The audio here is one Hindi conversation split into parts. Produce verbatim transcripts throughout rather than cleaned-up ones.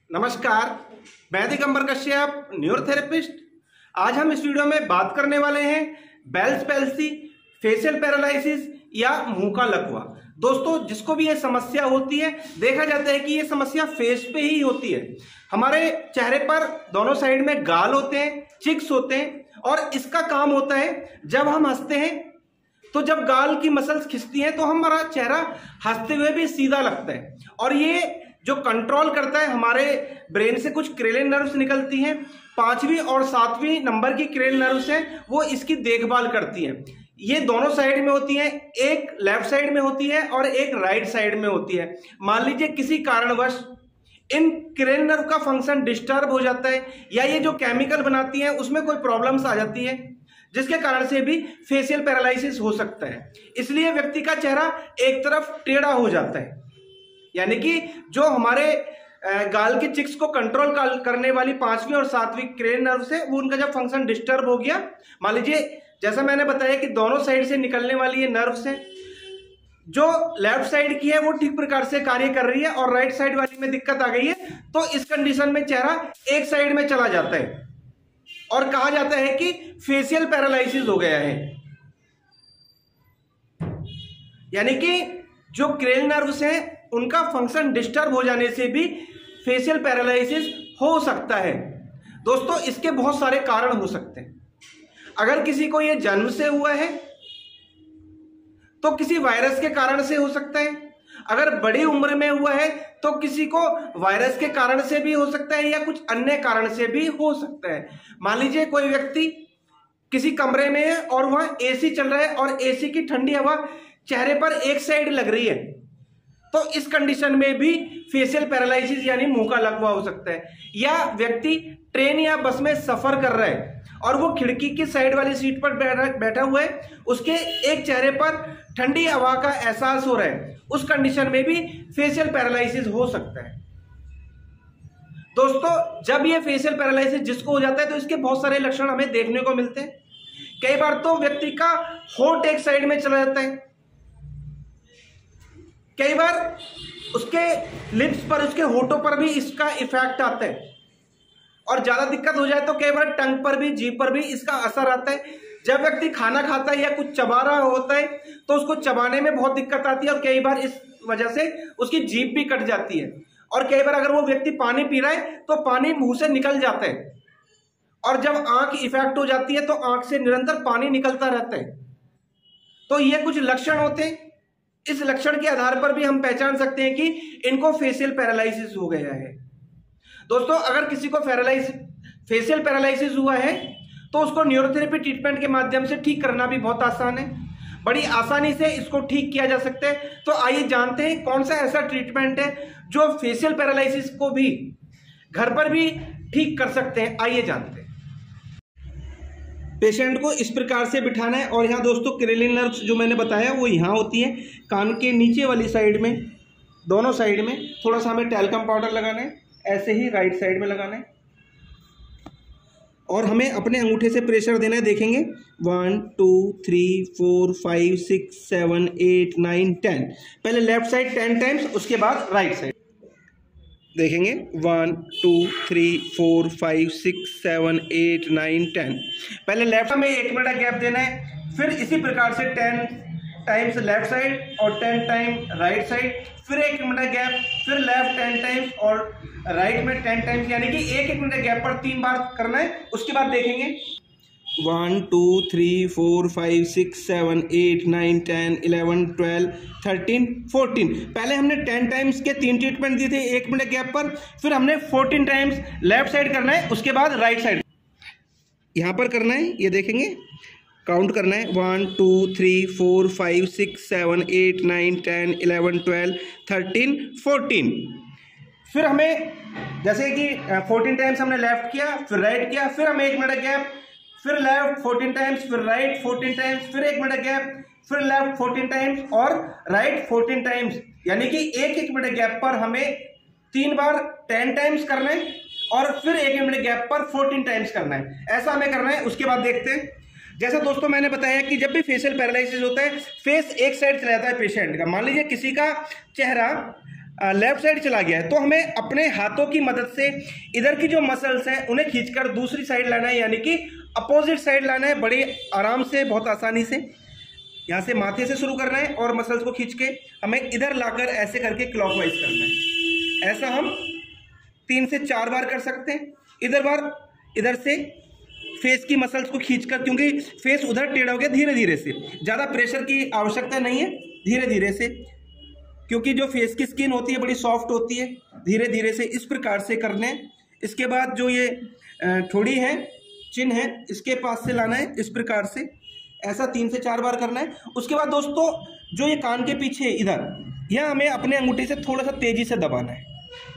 नमस्कार, मैं दिगंबर कश्यप, न्यूरोथेरेपिस्ट। आज हम इस वीडियो में बात करने वाले हैं बेल्स पैल्सी, फेशियल पैरालिसिस या मुंह का लकवा। दोस्तों, जिसको भी ये समस्या होती है, देखा जाता है कि ये समस्या फेस पे ही होती है। हमारे चेहरे पर दोनों साइड में गाल होते हैं, चिक्स होते हैं और इसका काम होता है जब हम हंसते हैं तो जब गाल की मसल्स खिंचती हैं तो हमारा चेहरा हंसते हुए भी सीधा लगता है। और ये जो कंट्रोल करता है, हमारे ब्रेन से कुछ क्रेनियल नर्व्स निकलती हैं, पांचवी और सातवीं नंबर की क्रेनियल नर्व्स हैं, वो इसकी देखभाल करती हैं। ये दोनों साइड में होती हैं, एक लेफ्ट साइड में होती है और एक राइट साइड में होती है। मान लीजिए किसी कारणवश इन क्रेनियल नर्व का फंक्शन डिस्टर्ब हो जाता है या ये जो केमिकल बनाती है उसमें कोई प्रॉब्लम्स आ जाती है, जिसके कारण से भी फेशियल पैरालिसिस हो सकता है। इसलिए व्यक्ति का चेहरा एक तरफ टेढ़ा हो जाता है, यानी कि जो हमारे गाल के चिक्स को कंट्रोल करने वाली पांचवी और सातवीं क्रेनियल नर्व्स है, वो उनका जब फंक्शन डिस्टर्ब हो गया, मान लीजिए जैसा मैंने बताया कि दोनों साइड से निकलने वाली ये नर्व्स है, जो लेफ्ट साइड की है वो ठीक प्रकार से कार्य कर रही है और राइट साइड वाली में दिक्कत आ गई है, तो इस कंडीशन में चेहरा एक साइड में चला जाता है और कहा जाता है कि फेशियल पैरालिसिस हो गया है। यानी कि जो क्रेनियल नर्व्स हैं उनका फंक्शन डिस्टर्ब हो जाने से भी फेशियल पैरालिसिस हो सकता है। दोस्तों, इसके बहुत सारे कारण हो सकते हैं। अगर किसी को यह जन्म से हुआ है तो किसी वायरस के कारण से हो सकता है। अगर बड़ी उम्र में हुआ है तो किसी को वायरस के कारण से भी हो सकता है या कुछ अन्य कारण से भी हो सकता है। मान लीजिए कोई व्यक्ति किसी कमरे में है और वहां एसी चल रहा है और एसी की ठंडी हवा चेहरे पर एक साइड लग रही है, तो इस कंडीशन में भी फेशियल पैरालिसिस यानी मुंह का लकवा हो सकता है। या व्यक्ति ट्रेन या बस में सफर कर रहा है और वो खिड़की की साइड वाली सीट पर बैठा हुआ है, उसके एक चेहरे पर ठंडी हवा का एहसास हो रहा है, उस कंडीशन में भी फेशियल पैरालिसिस हो सकता है। दोस्तों, जब ये फेशियल पैरालिसिस जिसको हो जाता है तो इसके बहुत सारे लक्षण हमें देखने को मिलते हैं। कई बार तो व्यक्ति का होंठ एक साइड में चला जाता है, कई बार उसके लिप्स पर, उसके होठों पर भी इसका इफेक्ट आता है और ज्यादा दिक्कत हो जाए तो कई बार टंग पर भी, जीभ पर भी इसका असर आता है। जब व्यक्ति खाना खाता है या कुछ चबा रहा होता है तो उसको चबाने में बहुत दिक्कत आती है और कई बार इस वजह से उसकी जीभ भी कट जाती है। और कई बार अगर वो व्यक्ति पानी पी रहा है तो पानी मुंह से निकल जाता है और जब आंख इफेक्ट हो जाती है तो आंख से निरंतर पानी निकलता रहता है। तो ये कुछ लक्षण होते हैं। इस लक्षण के आधार पर भी हम पहचान सकते हैं कि इनको फेशियल पैरालिसिस हो गया है। दोस्तों, अगर किसी को पैरालिसिस फेशियल पैरालिसिस हुआ है तो उसको न्यूरोथेरेपी ट्रीटमेंट के माध्यम से ठीक करना भी बहुत आसान है। बड़ी आसानी से इसको ठीक किया जा सकता है। तो आइए जानते हैं कौन सा ऐसा ट्रीटमेंट है जो फेशियल पैरालिसिस को भी घर पर भी ठीक कर सकते हैं। आइए जानते हैं। पेशेंट को इस प्रकार से बिठाना है और यहाँ दोस्तों क्रेनियल नर्व्स जो मैंने बताया वो यहाँ होती है, कान के नीचे वाली साइड में, दोनों साइड में। थोड़ा सा हमें टैल्कम पाउडर लगाना है, ऐसे ही राइट साइड में लगाना है और हमें अपने अंगूठे से प्रेशर देना है। देखेंगे one two three four five six seven eight nine ten. पहले लेफ्ट साइड टेन टाइम्स, उसके बाद राइट साइड। देखेंगे one two three four five six seven eight nine ten. पहले लेफ्ट में एक मिनट गैप देना है, फिर इसी प्रकार से टेन टाइम्स लेफ्ट साइड और टेन टाइम राइट साइड, फिर एक मिनट गैप, फिर लेफ्ट टेन टाइम्स और राइट में टेन टाइम्स, यानी कि एक एक मिनट गैप पर तीन बार करना है। उसके बाद देखेंगे one two three four five six seven eight nine ten eleven twelve thirteen fourteen. पहले हमने टेन टाइम्स के तीन ट्रीटमेंट दिए थे एक मिनट गैप पर, फिर हमने फोर्टीन टाइम्स लेफ्ट साइड करना है, उसके बाद राइट साइड यहाँ पर करना है। ये देखेंगे, काउंट करना है one two three four five six seven eight nine ten eleven twelve thirteen fourteen. फिर हमें जैसे कि फोर्टीन टाइम्स हमने लेफ्ट किया, फिर राइट किया, फिर हमें एक मिनट गैप, फिर लेफ्ट फोर्टीन टाइम्स, फिर राइट फोर्टीन टाइम्स, फिर एक मिनट गैप, फिर लेफ्ट फोर्टीन टाइम्स और राइट फोर्टीन टाइम्स, यानी कि एक एक मिनट गैप पर हमें तीन बार टेन टाइम्स करना है और फिर एक एक मिनट गैप पर फोर्टीन टाइम्स करना है। ऐसा हमें करना है। उसके बाद देखते हैं, जैसा दोस्तों मैंने बताया कि जब भी फेशियल पैरालिसिस होता है, फेस एक साइड चला जाता है पेशेंट का। मान लीजिए किसी का चेहरा लेफ्ट साइड चला गया है, तो हमें अपने हाथों की मदद से इधर की जो मसल्स हैं उन्हें खींचकर दूसरी साइड लाना है, यानी कि अपोजिट साइड लाना है। बड़े आराम से, बहुत आसानी से यहाँ से माथे से शुरू करना है और मसल्स को खींच के हमें इधर लाकर ऐसे करके क्लॉकवाइज करना है। ऐसा हम तीन से चार बार कर सकते हैं। इधर बार इधर से फेस की मसल्स को खींचकर, क्योंकि फेस उधर टेढ़ा हो गया, धीरे धीरे से, ज़्यादा प्रेशर की आवश्यकता नहीं है, धीरे धीरे से, क्योंकि जो फेस की स्किन होती है बड़ी सॉफ्ट होती है। धीरे धीरे से इस प्रकार से करने। इसके बाद जो ये ठोड़ी है, चिन है, इसके पास से लाना है इस प्रकार से, ऐसा तीन से चार बार करना है। उसके बाद दोस्तों जो ये कान के पीछे इधर, यहाँ हमें अपने अंगूठे से थोड़ा सा तेजी से दबाना है।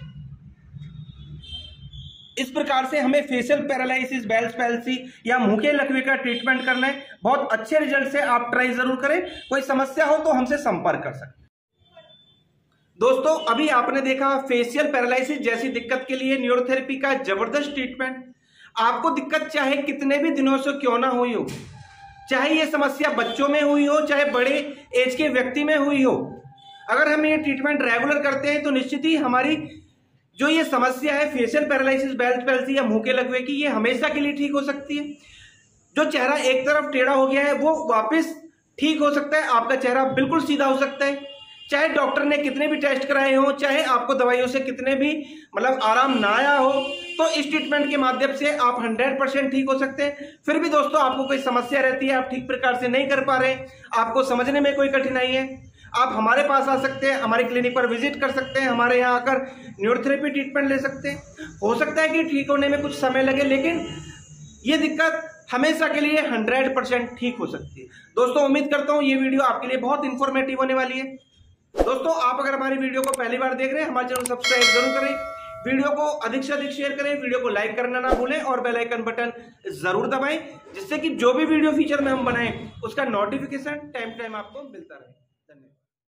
इस प्रकार से हमें फेशियल पैरालिसिस, बेल्स पैल्सी या मुंह के लकवे का ट्रीटमेंट करना है। बहुत अच्छे रिजल्ट से आप ट्राई जरूर करें। कोई समस्या हो तो हमसे संपर्क कर सकते हैं। दोस्तों अभी आपने देखा फेशियल पैरालिसिस जैसी दिक्कत के लिए न्यूरोथेरेपी का जबरदस्त ट्रीटमेंट। आपको दिक्कत चाहे कितने भी दिनों से क्यों ना हुई हो, चाहे ये समस्या बच्चों में हुई हो, चाहे बड़े एज के व्यक्ति में हुई हो, अगर हम ये ट्रीटमेंट रेगुलर करते हैं तो निश्चित ही हमारी जो ये समस्या है फेशियल पैरालिसिस, बेल्स पैल्सी या मुंह के लकवे की, ये हमेशा के लिए ठीक हो सकती है। जो चेहरा एक तरफ टेढ़ा हो गया है वो वापस ठीक हो सकता है। आपका चेहरा बिल्कुल सीधा हो सकता है। चाहे डॉक्टर ने कितने भी टेस्ट कराए हो, चाहे आपको दवाइयों से कितने भी मतलब आराम ना आया हो, तो इस ट्रीटमेंट के माध्यम से आप हंड्रेड परसेंट ठीक हो सकते हैं। फिर भी दोस्तों आपको कोई समस्या रहती है, आप ठीक प्रकार से नहीं कर पा रहे, आपको समझने में कोई कठिनाई है, आप हमारे पास आ सकते हैं, हमारे क्लिनिक पर विजिट कर सकते हैं, हमारे यहाँ आकर न्यूरोथेरेपी ट्रीटमेंट ले सकते हैं। हो सकता है कि ठीक होने में कुछ समय लगे, लेकिन ये दिक्कत हमेशा के लिए हंड्रेड परसेंट ठीक हो सकती है। दोस्तों उम्मीद करता हूँ ये वीडियो आपके लिए बहुत इंफॉर्मेटिव होने वाली है। दोस्तों आप अगर हमारी वीडियो को पहली बार देख रहे हैं, हमारे चैनल सब्सक्राइब जरूर करें, वीडियो को अधिक से अधिक शेयर करें, वीडियो को लाइक करना ना भूलें और बेल आइकन बटन जरूर दबाएं, जिससे कि जो भी वीडियो फीचर में हम बनाएं उसका नोटिफिकेशन टाइम टाइम आपको मिलता रहे।